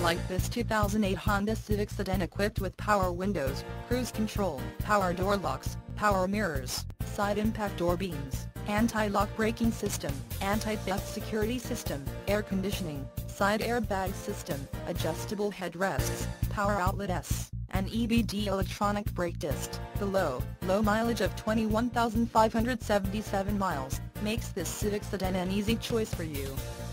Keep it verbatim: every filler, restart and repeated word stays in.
like this two thousand eight Honda Civic sedan equipped with power windows, cruise control, power door locks, power mirrors, side impact door beams, anti-lock braking system, anti-theft security system, air conditioning, side airbag system, adjustable headrests, power outlet S, and E B D electronic brake disc. The low, low mileage of twenty-one thousand five hundred seventy-seven miles makes this Civic sedan an easy choice for you.